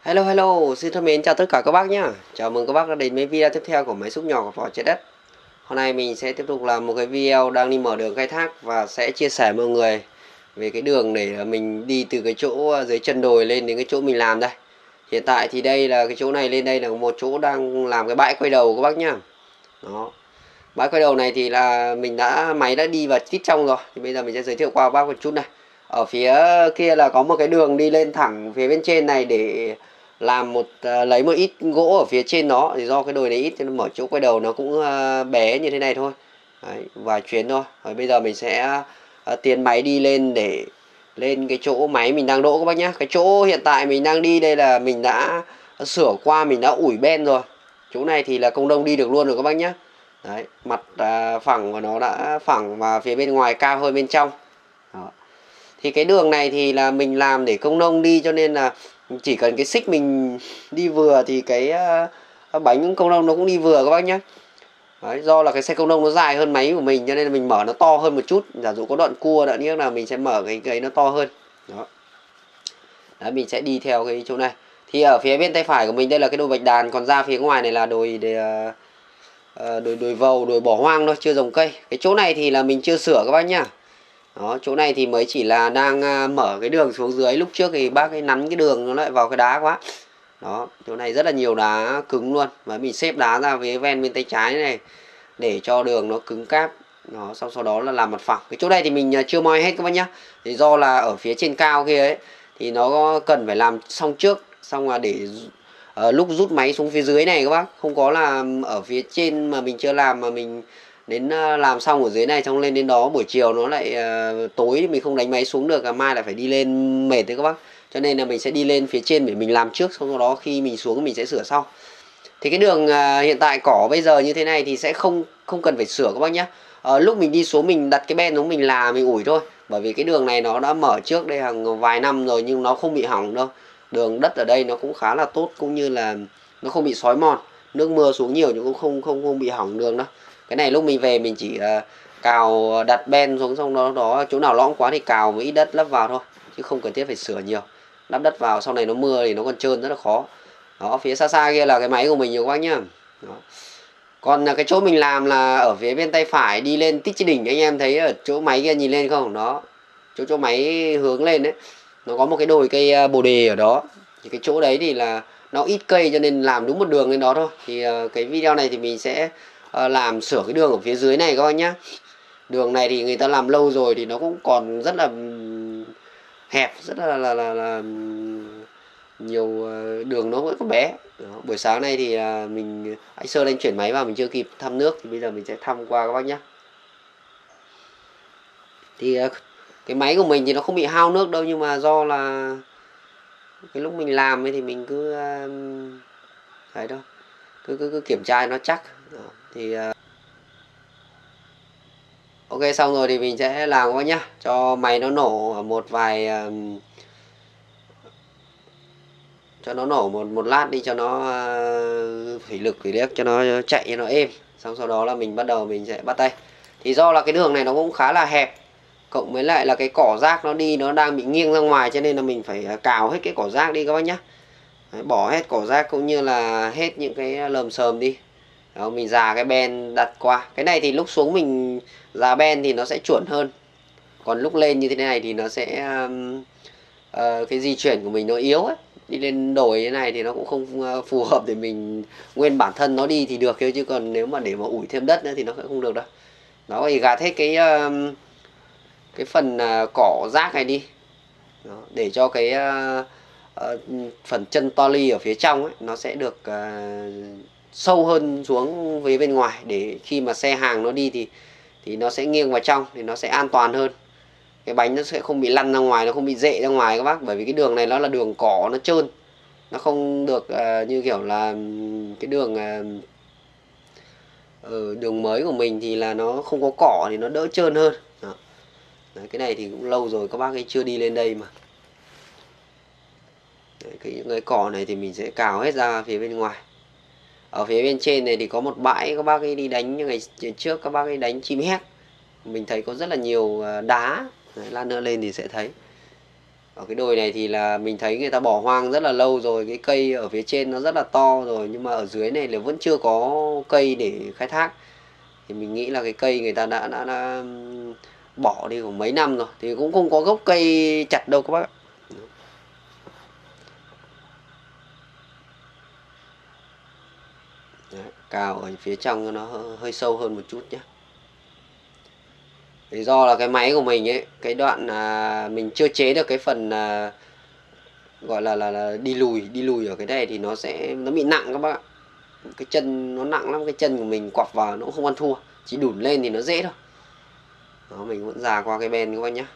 Hello hello, xin thân mến chào tất cả các bác nhá. Chào mừng các bác đã đến với video tiếp theo của máy xúc nhỏ của Vỏ Trái Đất. Hôm nay mình sẽ tiếp tục làm một cái video đang đi mở đường khai thác và sẽ chia sẻ với mọi người về cái đường để mình đi từ cái chỗ dưới chân đồi lên đến cái chỗ mình làm đây. Hiện tại thì đây là cái chỗ này, lên đây là một chỗ đang làm cái bãi quay đầu các bác nhá. Đó. Bãi quay đầu này thì là máy đã đi vào tít trong rồi. Thì bây giờ mình sẽ giới thiệu qua các bác một chút này. Ở phía kia là có một cái đường đi lên thẳng phía bên trên này để làm lấy một ít gỗ ở phía trên đó, thì do cái đồi này ít nên mở chỗ quay đầu nó cũng bé như thế này thôi. Đấy, vài chuyến thôi. Rồi bây giờ mình sẽ tiến máy đi lên để lên cái chỗ máy mình đang đỗ các bác nhé. Cái chỗ hiện tại mình đang đi đây là mình đã sửa qua, mình đã ủi ben rồi. Chỗ này thì là công nông đi được luôn rồi các bác nhé. Đấy, mặt phẳng của nó đã phẳng và phía bên ngoài cao hơn bên trong. Đó. Thì cái đường này thì là mình làm để công nông đi, cho nên là chỉ cần cái xích mình đi vừa thì cái bánh công nông nó cũng đi vừa các bác nhé. Đấy, do là cái xe công nông nó dài hơn máy của mình cho nên là mình mở nó to hơn một chút. Giả dụ có đoạn cua đoạn nghĩa là mình sẽ mở cái nó to hơn. Đó. Đấy, mình sẽ đi theo cái chỗ này. Thì ở phía bên tay phải của mình đây là cái đồi bạch đàn, còn ra phía ngoài này là đồi đồi vầu, đồi bỏ hoang thôi, chưa trồng cây. Cái chỗ này thì là mình chưa sửa các bác nhá. Đó, chỗ này thì mới chỉ là đang mở cái đường xuống dưới. Lúc trước thì bác ấy nắn cái đường nó lại vào cái đá quá. Đó, chỗ này rất là nhiều đá cứng luôn. Và mình xếp đá ra với ven bên tay trái này để cho đường nó cứng cáp. Đó, sau đó là làm mặt phẳng. Cái chỗ này thì mình chưa moi hết các bác nhá. Thì do là ở phía trên cao kia ấy thì nó cần phải làm xong trước, xong là để lúc rút máy xuống phía dưới này các bác. Không có là ở phía trên mà mình chưa làm mà mình đến làm xong ở dưới này xong lên đến đó buổi chiều nó lại tối thì mình không đánh máy xuống được, mai lại phải đi lên mệt đấy các bác. Cho nên là mình sẽ đi lên phía trên để mình làm trước, xong đó khi mình xuống mình sẽ sửa sau. Thì cái đường hiện tại cỏ bây giờ như thế này thì sẽ không cần phải sửa các bác nhé. Lúc mình đi xuống mình đặt cái ben xuống mình mình ủi thôi. Bởi vì cái đường này nó đã mở trước đây hàng vài năm rồi nhưng nó không bị hỏng đâu. Đường đất ở đây nó cũng khá là tốt, cũng như là nó không bị xói mòn. Nước mưa xuống nhiều nhưng cũng không bị hỏng đường đâu. Cái này lúc mình về mình chỉ cào đặt ben xuống, xong đó chỗ nào lõm quá thì cào với ít đất lấp vào thôi, chứ không cần thiết phải sửa nhiều. Lắp đất vào sau này nó mưa thì nó còn trơn rất là khó. Đó, phía xa xa kia là cái máy của mình nhiều các bác nhá. Đó. Còn cái chỗ mình làm là ở phía bên tay phải đi lên Tích Chi Đỉnh, anh em thấy ở chỗ máy kia nhìn lên không? Đó, chỗ máy hướng lên đấy, nó có một cái đồi cây bồ đề ở đó. Thì cái chỗ đấy thì là nó ít cây cho nên làm đúng một đường lên đó thôi. Thì cái video này thì mình sẽ làm sửa cái đường ở phía dưới này các bác nhá. Đường này thì người ta làm lâu rồi thì nó cũng còn rất là hẹp, rất là nhiều, đường nó vẫn còn bé. Đó, buổi sáng nay thì anh Sơn anh chuyển máy vào mình chưa kịp thăm nước, thì bây giờ mình sẽ thăm qua các bác nhé. Thì cái máy của mình thì nó không bị hao nước đâu, nhưng mà do là cái lúc mình làm ấy thì mình cứ đấy đâu, cứ kiểm tra nó chắc. Đó, thì ok, xong rồi thì mình sẽ làm các bác nhá, cho máy nó nổ một vài cho nó nổ một lát đi, cho nó thủy lực thủy liếc cho nó chạy cho nó êm, xong sau đó là mình bắt đầu mình sẽ bắt tay. Thì do là cái đường này nó cũng khá là hẹp, cộng với lại là cái cỏ rác nó đi nó đang bị nghiêng ra ngoài, cho nên là mình phải cào hết cái cỏ rác đi các bác nhá. Đấy, bỏ hết cỏ rác cũng như là hết những cái lờm xờm đi. Đó, mình già cái ben đặt qua. Cái này thì lúc xuống mình già ben thì nó sẽ chuẩn hơn, còn lúc lên như thế này thì nó sẽ cái di chuyển của mình nó yếu ấy. Đi lên đồi như này thì nó cũng không phù hợp để mình nguyên bản thân nó đi thì được, chứ còn nếu mà để mà ủi thêm đất nữa thì nó sẽ không được đâu. Đó, thì gạt hết cái phần cỏ rác này đi. Đó, để cho cái phần chân to ly ở phía trong ấy nó sẽ được sâu hơn xuống phía bên ngoài, để khi mà xe hàng nó đi thì nó sẽ nghiêng vào trong thì nó sẽ an toàn hơn. Cái bánh nó sẽ không bị lăn ra ngoài, nó không bị rệ ra ngoài các bác, bởi vì cái đường này nó là đường cỏ, nó trơn, nó không được như kiểu là cái đường ở đường mới của mình thì là nó không có cỏ thì nó đỡ trơn hơn. Đó. Đấy, cái này thì cũng lâu rồi các bác ấy chưa đi lên đây mà. Đấy, cái cỏ này thì mình sẽ cào hết ra phía bên ngoài. Ở phía bên trên này thì có một bãi các bác ấy đi đánh, như ngày trước các bác ấy đánh chim héc, mình thấy có rất là nhiều đá. Đấy, lát nữa lên thì sẽ thấy. Ở cái đồi này thì là mình thấy người ta bỏ hoang rất là lâu rồi, cái cây ở phía trên nó rất là to rồi, nhưng mà ở dưới này là vẫn chưa có cây để khai thác. Thì mình nghĩ là cái cây người ta đã bỏ đi khoảng mấy năm rồi, thì cũng không có gốc cây chặt đâu các bác ạ. Đấy, cào ở phía trong nó hơi sâu hơn một chút nhé. Thì do là cái máy của mình ấy, cái đoạn mình chưa chế được cái phần gọi là đi lùi ở cái này thì nó bị nặng các bác ạ. Cái chân nó nặng lắm, cái chân của mình quặp vào nó cũng không ăn thua, chỉ đủn lên thì nó dễ thôi. Đó, mình vẫn già qua cái ben các bác nhé.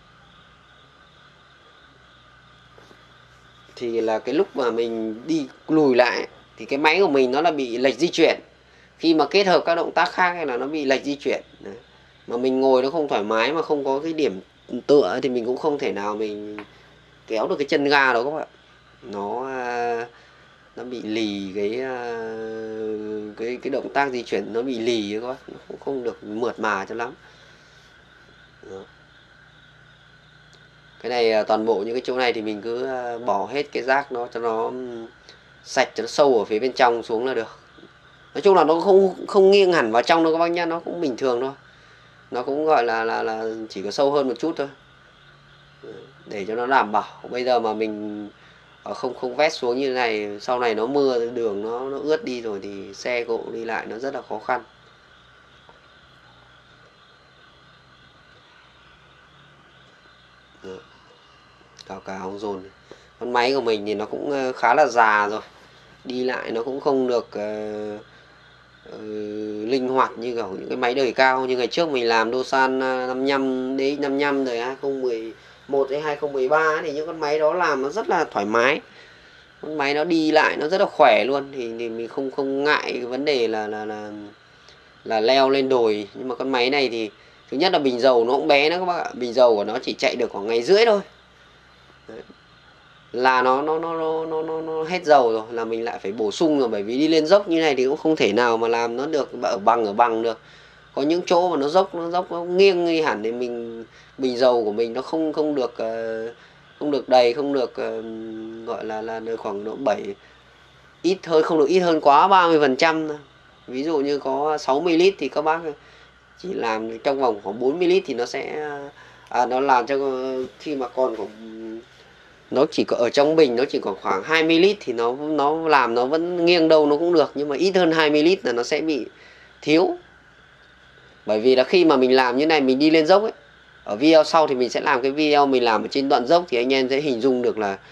Thì là cái lúc mà mình đi lùi lại thì cái máy của mình nó là bị lệch di chuyển. Khi mà kết hợp các động tác khác hay là nó bị lệch di chuyển. Đấy. Mà mình ngồi nó không thoải mái mà không có cái điểm tựa thì mình cũng không thể nào mình kéo được cái chân ga đâu các bạn. Nó bị lì cái động tác di chuyển nó bị lì các bác, nó cũng không được mượt mà cho lắm. Đó. Cái này toàn bộ những cái chỗ này thì mình cứ bỏ hết cái rác nó cho nó sạch, cho nó sâu ở phía bên trong xuống là được. Nói chung là nó không nghiêng hẳn vào trong đâu các bác nhá, nó cũng bình thường thôi. Nó cũng gọi là chỉ có sâu hơn một chút thôi. Để cho nó đảm bảo. Bây giờ mà mình không vét xuống như thế này, sau này nó mưa đường nó ướt đi rồi thì xe cộ đi lại nó rất là khó khăn. Cào dồn. Con máy của mình thì nó cũng khá là già rồi, đi lại nó cũng không được linh hoạt như kiểu những cái máy đời cao như ngày trước mình làm Dosan 55 đến 55 rồi 2011 đến 2013 thì những con máy đó làm nó rất là thoải mái, con máy nó đi lại nó rất là khỏe luôn, thì mình không ngại cái vấn đề là leo lên đồi. Nhưng mà con máy này thì thứ nhất là bình dầu nó cũng bé đó các bác ạ, bình dầu của nó chỉ chạy được khoảng ngày rưỡi thôi. Đấy. Là nó hết dầu rồi là mình lại phải bổ sung rồi, bởi vì đi lên dốc như này thì cũng không thể nào mà làm nó được ở bằng được. Có những chỗ mà nó dốc nó nghiêng đi hẳn thì bình dầu của mình nó không được đầy, không được gọi là được khoảng độ 7 ít hơn, không được ít hơn quá 30%. Ví dụ như có 60 lít thì các bác chỉ làm trong vòng khoảng 40 lít thì nó sẽ nó làm cho khi mà còn khoảng nó chỉ có ở trong bình nó chỉ có khoảng 20 lít thì nó làm nó vẫn nghiêng đâu nó cũng được, nhưng mà ít hơn 20 lít là nó sẽ bị thiếu. Bởi vì là khi mà mình làm như này mình đi lên dốc ấy, ở video sau thì mình sẽ làm cái video mình làm ở trên đoạn dốc thì anh em sẽ hình dung được là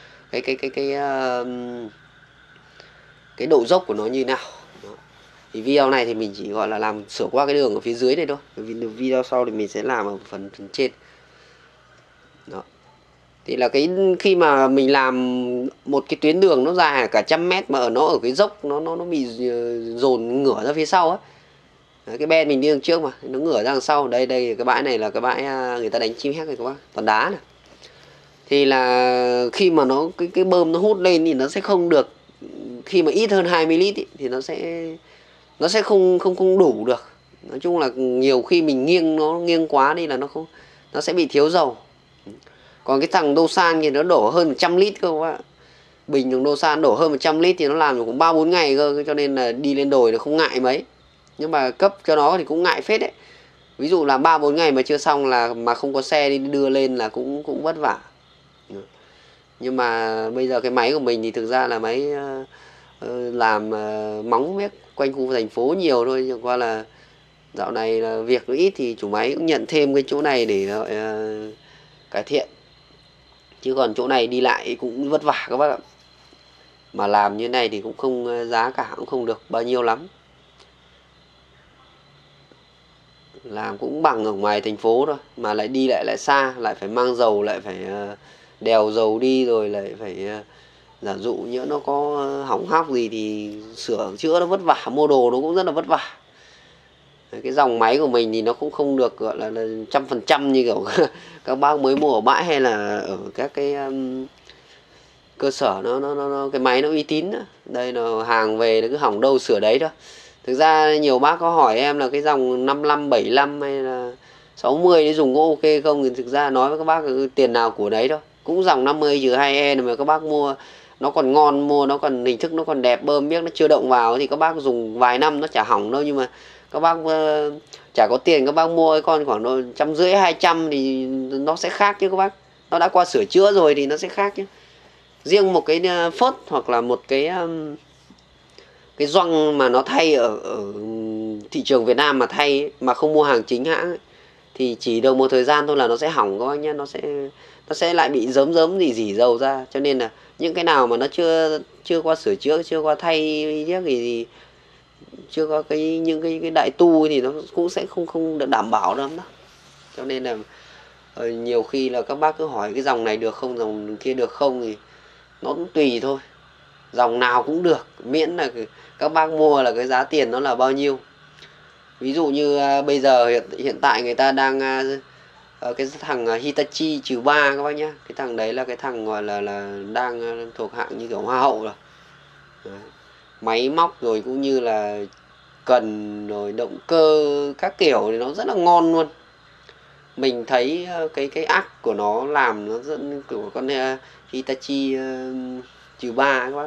cái độ dốc của nó như nào. Đó. Thì video này thì mình chỉ gọi là làm sửa qua cái đường ở phía dưới này thôi, bởi vì video sau thì mình sẽ làm ở phần trên. Đó. Thì là khi mà mình làm một cái tuyến đường nó dài cả 100 mét mà nó ở cái dốc nó bị dồn ngửa ra phía sau ấy. Đấy, cái ben mình đi đằng trước mà nó ngửa ra đằng sau. Đây cái bãi này là cái bãi người ta đánh chim héc này các bác, toàn đá này. Thì là khi mà cái bơm nó hút lên thì nó sẽ không được, khi mà ít hơn 20 lít ý, thì nó sẽ không đủ được. Nói chung là nhiều khi mình nghiêng quá đi là nó sẽ bị thiếu dầu. Còn cái thằng Dosan thì nó đổ hơn 100 lít cơ các bạn. Bình thằng Dosan đổ hơn 100 lít thì nó làm được cũng 3-4 ngày cơ, cho nên là đi lên đồi nó không ngại mấy. Nhưng mà cấp cho nó thì cũng ngại phết đấy. Ví dụ là 3-4 ngày mà chưa xong là mà không có xe đi đưa lên là cũng vất vả. Nhưng mà bây giờ cái máy của mình thì thực ra là máy làm móng viết quanh khu thành phố nhiều thôi, chẳng qua là dạo này là việc nó ít thì chủ máy cũng nhận thêm cái chỗ này để cải thiện. Chứ còn chỗ này đi lại cũng vất vả các bác ạ. Mà làm như này thì cũng không, giá cả cũng không được bao nhiêu lắm. Làm cũng bằng ở ngoài thành phố thôi, mà lại đi lại xa, lại phải mang dầu, lại phải đèo dầu đi, rồi lại phải giả dụ nhỡ nó có hỏng hóc gì thì sửa chữa nó vất vả, mua đồ nó cũng rất là vất vả. Cái dòng máy của mình thì nó cũng không được gọi là 100% như kiểu các bác mới mua ở bãi hay là ở các cái cơ sở nó cái máy nó uy tín đó. Đây là hàng về nó cứ hỏng đâu sửa đấy thôi. Thực ra nhiều bác có hỏi em là cái dòng 55, 75 hay là 60 để dùng có ok không, thì thực ra nói với các bác là tiền nào của đấy thôi. cũng dòng 50-2E này mà các bác mua nó còn ngon, mua nó còn hình thức nó còn đẹp, bơm biết nó chưa động vào thì các bác dùng vài năm nó chả hỏng đâu. Nhưng mà các bác chả có tiền, các bác mua cái con khoảng 150-200 thì nó sẽ khác chứ các bác. Nó đã qua sửa chữa rồi thì nó sẽ khác chứ. Riêng một cái phớt hoặc là một cái gioăng mà nó thay ở thị trường Việt Nam mà thay ấy, mà không mua hàng chính hãng ấy, thì chỉ được một thời gian thôi là nó sẽ hỏng các bác nhé. Nó sẽ lại bị rớm rỉ dầu ra. Cho nên là những cái nào mà nó chưa qua sửa chữa, chưa qua thay chiếc thì chưa có những cái đại tu thì nó cũng sẽ không được đảm bảo lắm đó. Cho nên là nhiều khi là các bác cứ hỏi cái dòng này được không, dòng kia được không, thì nó cũng tùy thôi. Dòng nào cũng được, miễn là các bác mua là cái giá tiền nó là bao nhiêu. Ví dụ như bây giờ hiện tại người ta đang cái thằng Hitachi -3 các bác nhá. Cái thằng đấy là cái thằng gọi là đang thuộc hạng như kiểu hoa hậu rồi. Đấy. Máy móc rồi cũng như là cần rồi động cơ các kiểu thì nó rất là ngon luôn. Mình thấy cái ắc của nó làm nó rất của con Hitachi -3 các bác.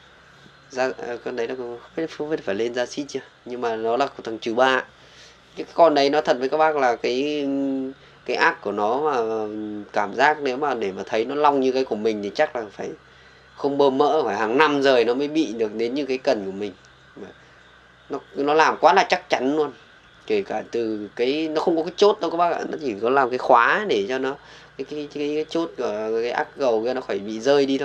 Con đấy là không biết phải lên ra xít chưa, nhưng mà nó là của thằng -3. Cái con đấy nó thật với các bác là cái ác của nó mà cảm giác nếu mà để mà thấy nó long như cái của mình thì chắc là phải không bơm mỡ, phải hàng năm rồi nó mới bị được đến như cái cần của mình. Nó làm quá là chắc chắn luôn. Kể cả từ cái nó không có cái chốt đâu các bác ạ, nó chỉ có làm cái khóa để cho nó cái chốt của cái ắc gầu kia nó khỏi bị rơi đi thôi.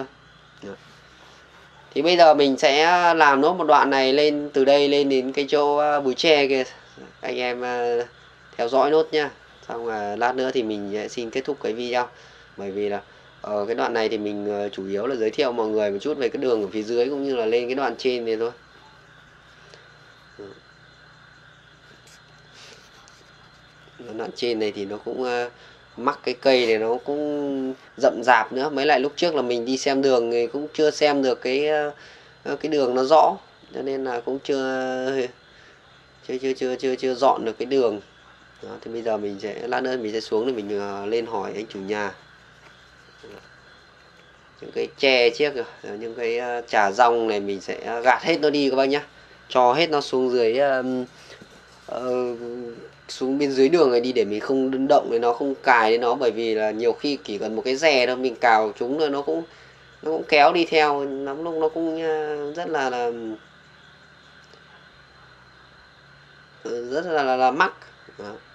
Thì bây giờ mình sẽ làm nốt một đoạn này lên từ đây lên đến cái chỗ Búi Tre kia. Anh em theo dõi nốt nhá. Xong rồi lát nữa thì mình sẽ xin kết thúc cái video. Bởi vì là ở cái đoạn này thì mình chủ yếu là giới thiệu mọi người một chút về cái đường ở phía dưới cũng như là lên cái đoạn trên này thôi. Đoạn trên này thì nó cũng mắc cái cây này, nó cũng rậm rạp nữa. Mấy lại lúc trước là mình đi xem đường thì cũng chưa xem được cái đường nó rõ, cho nên là cũng chưa dọn được cái đường đó. Thì bây giờ mình sẽ lát nữa mình sẽ xuống để mình lên hỏi anh chủ nhà những cái tre chiếc rồi, những cái chả rong này mình sẽ gạt hết nó đi các bác nhá, cho hết nó xuống dưới xuống bên dưới đường này đi để mình không động để nó không cài đến nó. Bởi vì là nhiều khi chỉ cần một cái rè thôi mình cào chúng rồi nó cũng kéo đi theo, lắm lúc nó cũng rất là mắc đó.